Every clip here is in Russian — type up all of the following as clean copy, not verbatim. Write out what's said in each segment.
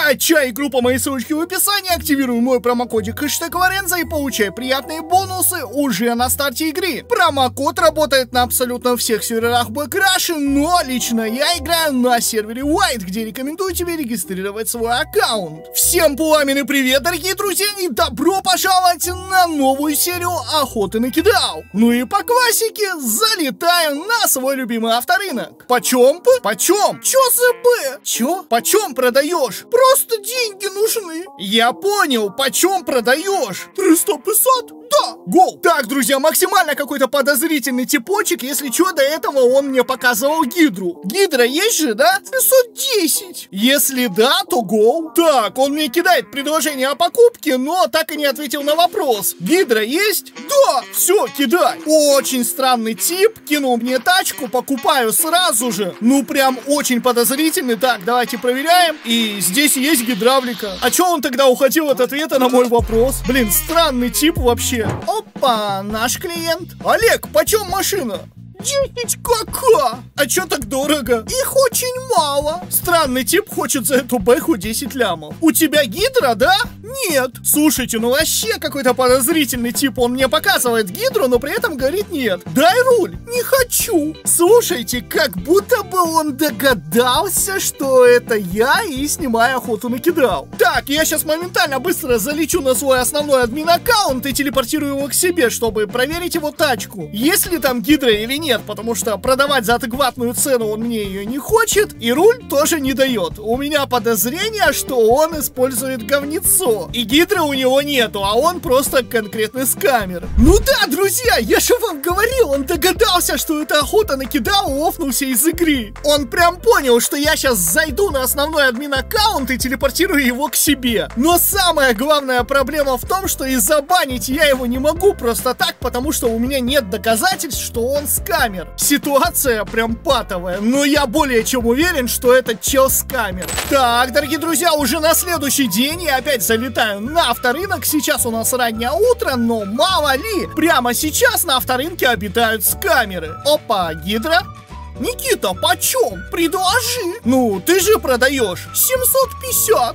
Качай игру по моей ссылочке в описании, активируй мой промокодик #Варенза и получай приятные бонусы уже на старте игры. Промокод работает на абсолютно всех серверах Black Rush, но лично я играю на сервере White, где рекомендую тебе регистрировать свой аккаунт. Всем пламенный привет, дорогие друзья, и добро пожаловать на новую серию охоты на кидал. Ну и по классике залетаю на свой любимый авторынок. Почем? Почем? Чё за Б? Чё? Почем продаешь? Просто деньги нужны. Я понял, почем продаешь? 350? Да, гол. Так, друзья, максимально какой-то подозрительный типочек. Если что, до этого он мне показывал гидру. Гидра есть же, да? 510. Если да, то гол. Так, он мне кидает предложение о покупке, но так и не ответил на вопрос. Гидра есть? Да, все, кидай. Очень странный тип. Кинул мне тачку, покупаю сразу же. Ну, прям очень подозрительный. Так, давайте проверяем. И здесь есть гидравлика. А чё он тогда уходил от ответа на мой вопрос? Блин, странный тип вообще. Опа, наш клиент. Олег, почем машина? 10 КК. А чё так дорого? Их очень мало. Странный тип хочет за эту бэху 10 лямов. У тебя гидра, да? Нет. Слушайте, ну вообще какой-то подозрительный тип. Он мне показывает гидру, но при этом говорит нет. Дай руль. Не хочу. Слушайте, как будто бы он догадался, что это я, и снимаю охоту на кидал. Так, я сейчас моментально быстро залечу на свой основной админ аккаунт и телепортирую его к себе, чтобы проверить его тачку. Есть ли там гидра или нет. Нет, потому что продавать за адекватную цену он мне ее не хочет, и руль тоже не дает. У меня подозрение, что он использует говнецо, и гидры у него нету, а он просто конкретный скамер. Ну да, друзья, я же вам говорил, он догадался, что это охота на кидал, офнулся из игры. Он прям понял, что я сейчас зайду на основной админ аккаунт и телепортирую его к себе. Но самая главная проблема в том, что и забанить я его не могу просто так, потому что у меня нет доказательств, что он скамер. Ситуация прям патовая, но я более чем уверен, что этот чел скамер. Так, дорогие друзья, уже на следующий день я опять залетаю на авторынок. Сейчас у нас раннее утро, но мало ли, прямо сейчас на авторынке обитают скамеры. Опа, гидра. Никита, почем? Предложи. Ну, ты же продаешь. 750.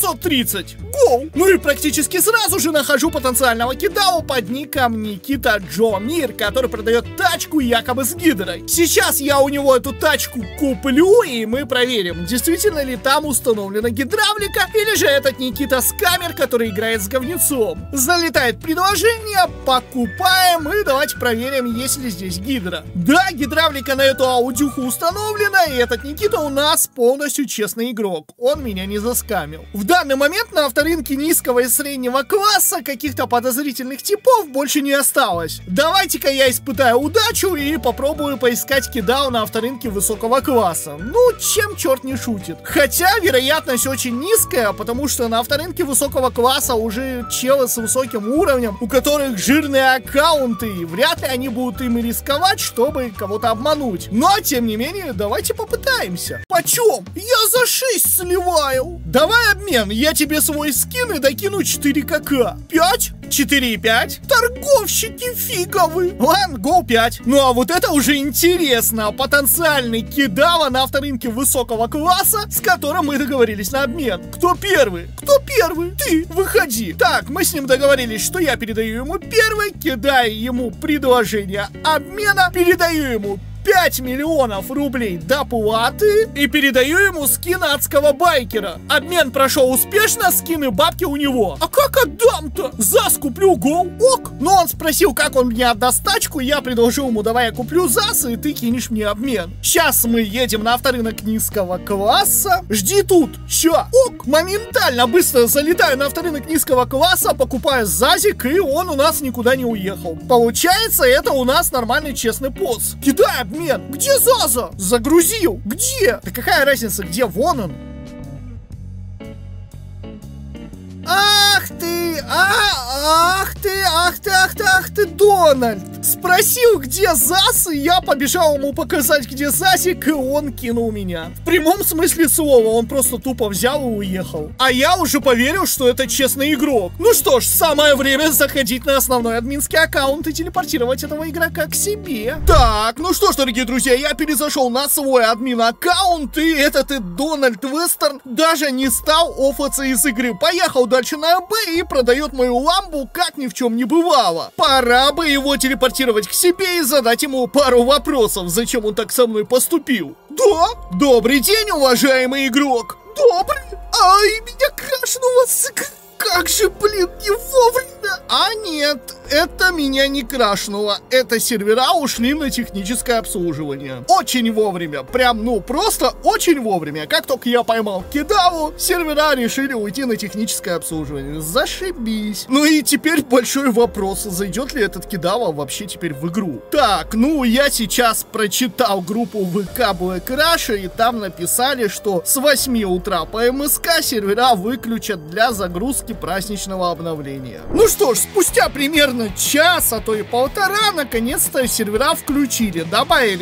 730. Гоу. Ну и практически сразу же нахожу потенциального кидау под ником Никита Джо Мир, который продает тачку якобы с гидрой. Сейчас я у него эту тачку куплю, и мы проверим, действительно ли там установлена гидравлика, или же этот Никита скамер, который играет с говнецом. Залетает предложение, покупаем, и давайте проверим, есть ли здесь гидра. Да, гидравлика на эту аудюху установлена, и этот Никита у нас полностью честный игрок. Он меня не заскамил. В данный момент на авторынке низкого и среднего класса каких-то подозрительных типов больше не осталось. Давайте-ка я испытаю удачу и попробую поискать кидал на авторынке высокого класса. Ну, чем черт не шутит. Хотя вероятность очень низкая, потому что на авторынке высокого класса уже челы с высоким уровнем, у которых жирные аккаунты, и вряд ли они будут ими рисковать, чтобы кого-то обмануть. Но, тем не менее, давайте попытаемся. Почем? Я за 6 сливаю. Давай обмен, я тебе свой скин и докину 4 КК. 5? 4,5? Торговщики фиговы. Ладно, гол 5. Ну а вот это уже интересно. Потенциальный кидава на авторынке высокого класса, с которым мы договорились на обмен. Кто первый? Кто первый? Ты, выходи. Так, мы с ним договорились, что я передаю ему первый, кидаю ему предложение обмена, передаю ему 5 миллионов рублей доплаты и передаю ему скин адского байкера. Обмен прошел успешно, скины бабки у него. А как отдам-то? ЗАС куплю, гол. Ок. Но он спросил, как он мне отдаст тачку, я предложил ему, давай я куплю ЗАС, и ты кинешь мне обмен. Сейчас мы едем на авторынок низкого класса. Жди тут. Ща. Ок. Моментально быстро залетаю на авторынок низкого класса, покупаю ЗАЗик, и он у нас никуда не уехал. Получается, это у нас нормальный честный пост. Кидай обмен. Где ЗАЗа? Загрузил. Где? Да какая разница, где? Вон он. Ах ты, ах ты, Дональд. спросил, где Зас, и я побежал ему показать, где Зазик, и он кинул меня. В прямом смысле слова, он просто тупо взял и уехал. А я уже поверил, что это честный игрок. Ну что ж, самое время заходить на основной админский аккаунт и телепортировать этого игрока к себе. Так, ну что ж, дорогие друзья, я перезашел на свой админ аккаунт, и этот Дональд Вестерн даже не стал оффаться из игры. Поехал дальше на АБ и продает мою ламбу, как ни в чем не бывало. Пора бы его телепортировать к себе и задать ему пару вопросов, зачем он так со мной поступил. Да? Добрый день, уважаемый игрок. Добрый? Ай, меня крашнуло с игры. Как же, блин, не вовремя. А нет, это меня не крашнуло. Это сервера ушли на техническое обслуживание. Очень вовремя. Прям, ну, просто очень вовремя. Как только я поймал кидаву, сервера решили уйти на техническое обслуживание. Зашибись. Ну и теперь большой вопрос, зайдет ли этот кидава вообще теперь в игру. Так, ну, я сейчас прочитал группу ВК Black Russia, и там написали, что с 8 утра по МСК сервера выключат для загрузки праздничного обновления. Ну что ж, спустя примерно час, а то и полтора, наконец-то сервера включили. Добавили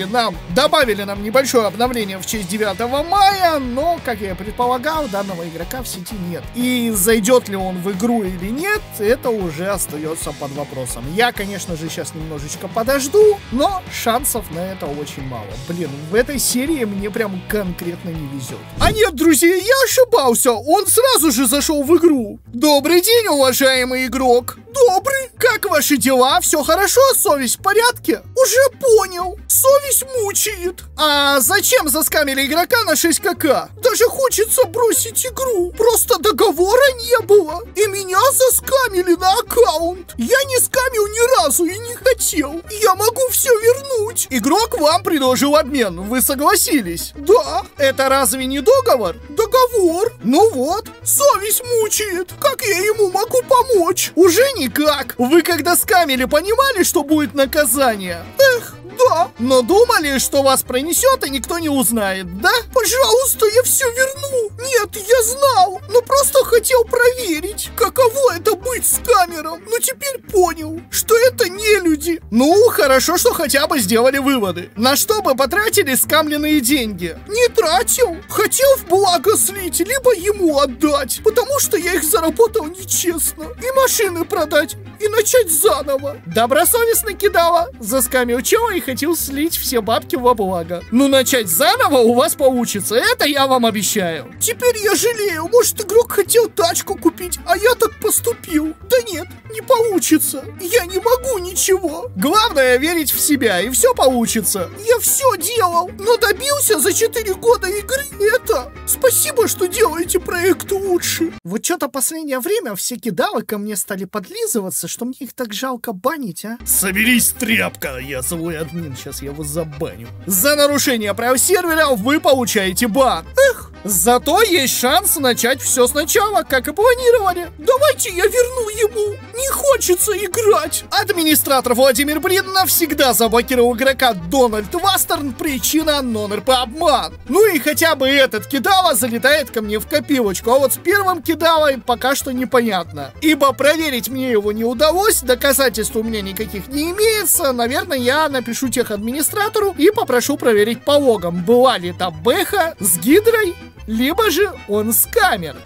нам небольшое обновление в честь 9 мая, но, как я предполагал, данного игрока в сети нет. И зайдет ли он в игру или нет, это уже остается под вопросом. Я, конечно же, сейчас немножечко подожду, но шансов на это очень мало. Блин, в этой серии мне прям конкретно не везет. А нет, друзья, я ошибался, он сразу же зашел в игру. Добрый день, уважаемый игрок. Добрый. Как ваши дела? Все хорошо? Совесть в порядке? Уже понял. Совесть мучает. А зачем заскамили игрока на 6 кк? Даже хочется бросить игру. Просто договора не было. И меня заскамили на аккаунт. Я не скамил ни разу и не хотел. Я могу все вернуть. Игрок вам предложил обмен. Вы согласились? Да. Это разве не договор? Договор. Ну вот. Совесть мучает. Как я ему могу помочь? Уже никак. Вы когда скамили, понимали, что будет наказание? Эх, да. Но думали, что вас пронесет и никто не узнает, да? Пожалуйста, я все верну. Нет, я знал, но просто хотел проверить, каково это быть скамером. Но теперь понял, что это не люди. Ну, хорошо, что хотя бы сделали выводы. На что бы потратили скамленные деньги? Не тратил. Хотел в благо слить, либо ему отдать, потому что я их заработал нечестно. И машины продать, и начать заново. Добросовестно кидала, заскамил чего и хотел слить все бабки во благо. Ну, начать заново у вас получится, это я вам обещаю. Теперь я жалею, может, игрок хотел тачку купить, а я так поступил. Да нет, не получится. Я не могу ничего. Главное верить в себя, и все получится. Я все делал, но добился за 4 года игры это. Спасибо, что делаете проект лучше. Вот что-то последнее время все кидалы ко мне стали подлизываться, что мне их так жалко банить, а? Соберись, тряпка, я свой админ, сейчас я его забаню. За нарушение правил сервера вы получаете бан. Эх, зато есть шанс начать все сначала, как и планировали. Давайте я верну ему. Не хочется играть. Администратор Владимир Блин навсегда заблокировал игрока Дональд Вестерн. Причина нон-РП обман. Ну и хотя бы этот кидала залетает ко мне в копилочку. А вот с первым кидалой пока что непонятно. Ибо проверить мне его не удалось, доказательств у меня никаких не имеется. Наверное, я напишу техадминистратору и попрошу проверить по логам, была ли там бэха с гидрой, либо же он скамер.